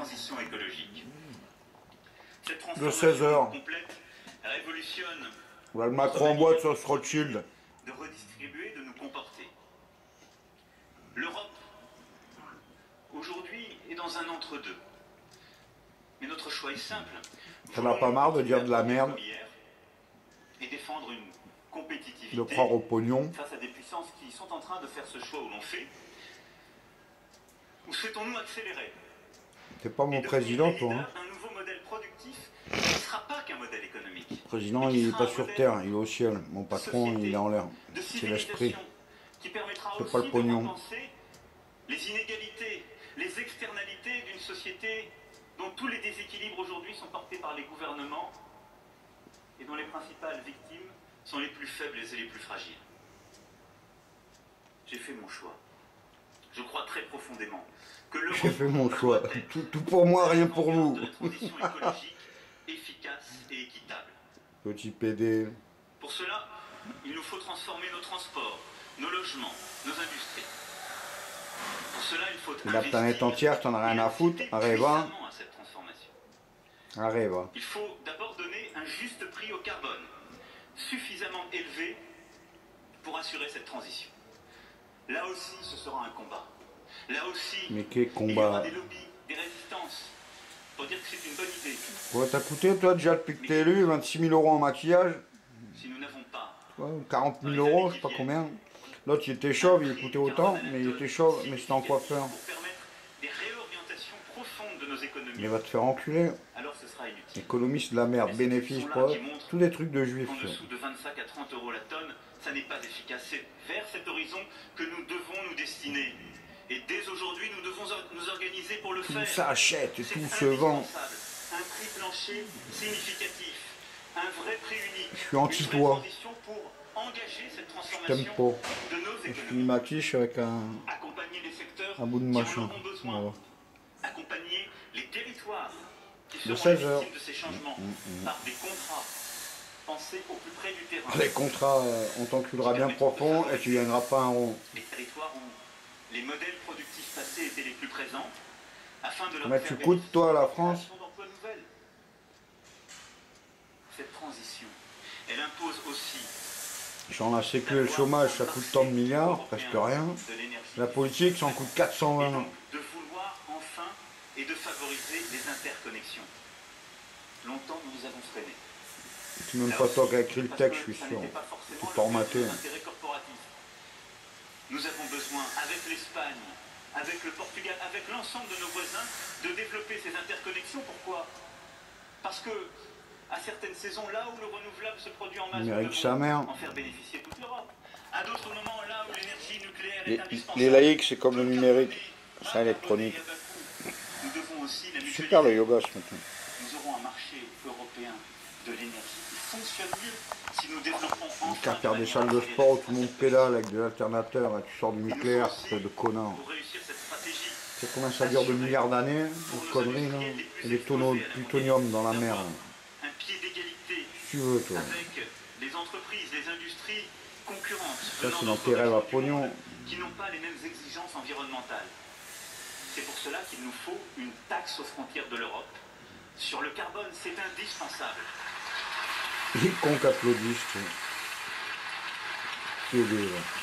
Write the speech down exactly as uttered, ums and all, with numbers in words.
transition écologique. Cette De transformation seize heures. complète révolutionne Voilà le Macron en boîte sur ce Rothschild. de redistribuer, de nous comporter. L'Europe, aujourd'hui, est dans un entre-deux. Mais notre choix est simple. Ça n'a pas marre de dire de la merde, et défendre une compétitivité de croire au pognon. face à des puissances qui sont en train de faire ce choix où l'on fait. Ou souhaitons-nous accélérer T'es pas mon président, toi. Hein. Un nouveau modèle productif qui ne sera pas qu'un modèle économique. Le président, il est pas sur terre, il est au ciel. Mon patron, il est en l'air. C'est l'esprit. C'est pas le pognon. Les inégalités, les externalités d'une société dont tous les déséquilibres aujourd'hui sont portés par les gouvernements et dont les principales victimes sont les plus faibles et les plus fragiles. J'ai fait mon choix. Je crois très profondément que l'Europe J'ai fait mon choix. Tout, tout pour moi, rien pour vous. de la transition écologique efficace et équitable. Petit P D. Pour cela, il nous faut transformer nos transports, nos logements, nos industries. Pour cela, il faut La planète entière, t'en as rien à foutre. Arrive, hein. à cette transformation. Arrive, hein. Il faut d'abord donner un juste prix au carbone, suffisamment élevé pour assurer cette transition. Là aussi, ce sera un combat. Là aussi, Mais quel il y aura combat. des lobbies, des résistances, pour dire que c'est une bonne idée. Ouais, t'as coûté, toi, déjà, depuis que t'es élu, vingt-six mille euros en maquillage. Si nous n'avons pas Ouais, quarante mille euros, je sais pas combien. L'autre, il était chauve, il coûtait autant, mais il était chauve, mais c'était en coiffeur. pour permettre des réorientations profondes de nos économies, Il va te faire enculer. alors ce sera inutile. Économiste de la merde, bénéfice, quoi. Tous des trucs de juifs. En ça. dessous de vingt-cinq à trente euros la tonne, ça n'est pas efficace. C'est vers cet horizon que nous devons nous destiner. Et dès aujourd'hui, nous devons or- nous organiser pour le Tout faire. s'achète, C'est tout se vend. indispensable. Un prix plancher significatif, un vrai prix unique. Je suis anti-toi. Une vraie transition pour engager cette Je transformation t'aime pas. de nos Je finis économies. ma quiche avec un, Accompagner les secteurs un bout de qui en machin. auront besoin. Voilà. Accompagner les territoires qui De seront les seize heures. victimes de ces changements par des contrats pensés au plus près du terrain. Les contrats, euh, on t'enculera bien profond et tu gagneras pas un rond. Les territoires où les modèles productifs passés étaient les plus présents, afin de leur Mais faire tu coûtes, toi, à la bénéficier France. de création d'emplois nouvelles. Cette transition, elle impose aussi Genre la sécu et le chômage, ça coûte tant de milliards, presque rien. de l'énergie. La politique, ça en coûte quatre cent Et vingt. donc de vouloir enfin et de favoriser les interconnexions. Longtemps nous nous avons freinés. C'est même pas toi qui as écrit le texte, je suis sûr. C'est formaté. Nous avons besoin, avec l'Espagne, avec le Portugal, avec l'ensemble de nos voisins, de développer ces interconnexions. Pourquoi? Parce que, à certaines saisons, là où le renouvelable se produit en masse, nous Numérique devons sa mère. en faire bénéficier toute l'Europe. À d'autres moments, là où l'énergie nucléaire Les, est indispensable, les laïcs, c'est comme le toute numérique. l'autonomie, C'est électronique. à bas coût. Nous devons aussi la mutualiser. Super le yoga ce matin. Nous aurons un marché européen de l'énergie qui fonctionne mieux si nous développons enfin Qu'à faire de des manière salles de accélérée sport où cette tout le monde transition. pédale avec des alternateurs et tu sors du Il nous faut nucléaire, aussi, c'est de connard. pour réussir cette stratégie, C'est combien ça dure de milliards d'années, pour une nos connerie là. industriels les plus Et des tonneaux de exposés à la plutonium dans la mer. d'avoir là. un pied d'égalité Si tu veux toi. avec les entreprises, les industries concurrentes Ça, venant c'est dans d'autres tes rêves à régions du pognon. monde qui n'ont pas les mêmes exigences environnementales. C'est pour cela qu'il nous faut une taxe aux frontières de l'Europe. Sur le carbone, c'est indispensable. Les cons qui applaudissent. Tu sais. C'est des-